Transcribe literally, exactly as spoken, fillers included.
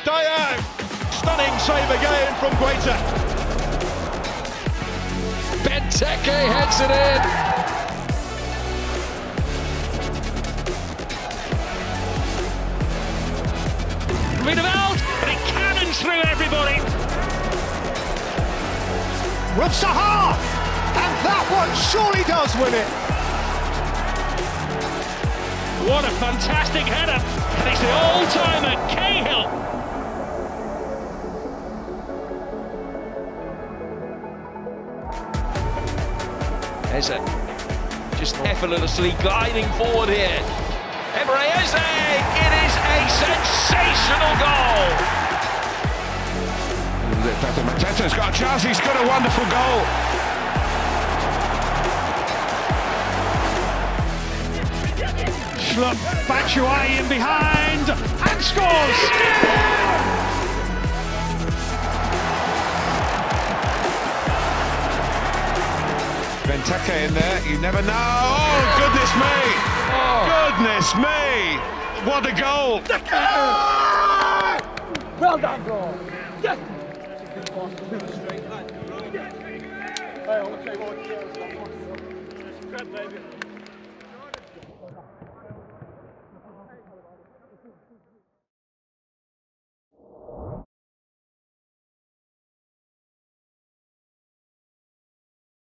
Stay Stunning save again from Guaita. Benteke heads it in. Riedewald, but it cannons through everybody. With Zaha, and that one surely does win it. What a fantastic header, and it's the all-timer Cahill. Eze just effortlessly gliding forward here. Emre Eze, it is a sensational goal. Pepe Mateta's got a chance, he's got a wonderful goal. Schlupp, Batshuayi in behind, and scores! Benteke in there, you never know. Oh, goodness me! Oh. Goodness me! What a goal! Well done, bro. Yes. Hey, I want to say what